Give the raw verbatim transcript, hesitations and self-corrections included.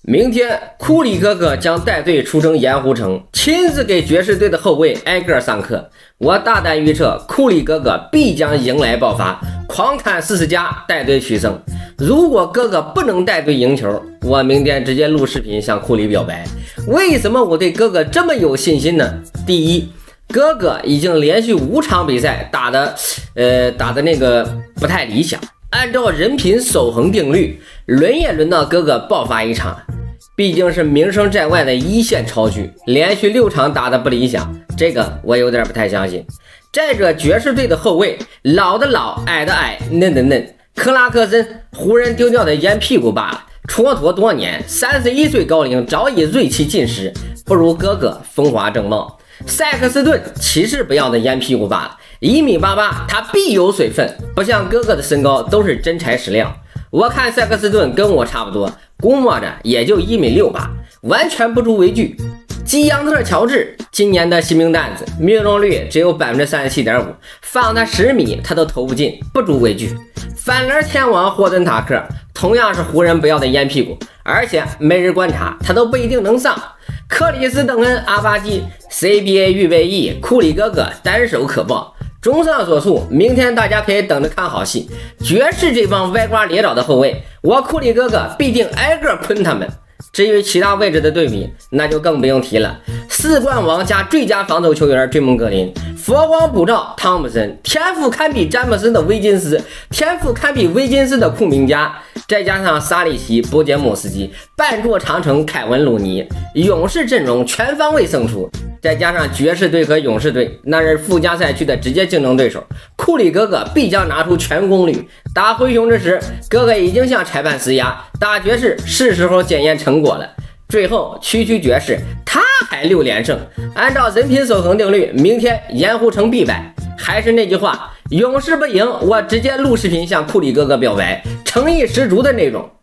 明天库里哥哥将带队出征盐湖城，亲自给爵士队的后卫挨个上课。我大胆预测，库里哥哥必将迎来爆发，狂砍四十加，带队取胜。如果哥哥不能带队赢球，我明天直接录视频向库里表白。为什么我对哥哥这么有信心呢？第一，哥哥已经连续五场比赛打的，呃，打的那个不太理想。按照人品守恒定律，轮也轮到哥哥爆发一场。毕竟是名声在外的一线超巨，连续六场打的不理想，这个我有点不太相信。再者，爵士队的后卫老的老，矮的矮，嫩的嫩，克拉克森湖人丢掉的烟屁股罢了，蹉跎多年，三十一岁高龄早已锐气尽失，不如哥哥风华正茂。塞克斯顿骑士不要的烟屁股罢了，一米八八，他必有水分，不像哥哥的身高都是真材实料。我看塞克斯顿跟我差不多，估摸着也就一米六八，完全不足为惧。基扬特乔治今年的新兵蛋子，命中率只有 百分之三十七点五， 放他十米他都投不进，不足为惧。反而天王霍顿塔克同样是湖人不要的烟屁股，而且没人观察他都不一定能上。克里斯邓恩阿巴基 C B A 预备役，库里哥哥单手可爆。综上所述，明天大家可以等着看好戏。爵士这帮歪瓜裂枣的后卫，我库里哥哥必定挨个喷他们。至于其他位置的对比，那就更不用提了。四冠王加最佳防守球员追梦格林，佛光普照汤普森，天赋堪比詹姆斯的威金斯，天赋堪比威金斯的库明加，再加上沙里奇、波杰姆斯基，半座长城凯文鲁尼，勇士阵容全方位胜出。再加上爵士队和勇士队，那是附加赛区的直接竞争对手，库里哥哥必将拿出全功率。打灰熊之时，哥哥已经向裁判施压，打爵士是时候检验成果了。最后区区爵士，他还六连胜。按照人品守恒定律，明天盐湖城必败。还是那句话，勇士不赢，我直接录视频向库里哥哥表白，诚意十足的那种。